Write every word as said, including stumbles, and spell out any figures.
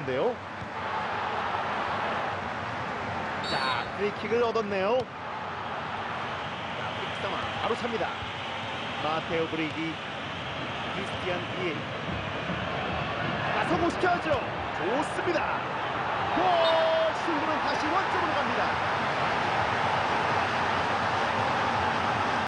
하는데요. 자, 프리킥을 얻었네요. 자, 프리킥 상황 바로 찹니다. 마테오 브리기, 크리스티안 비에. 아, 성공시켜야죠. 좋습니다. 골!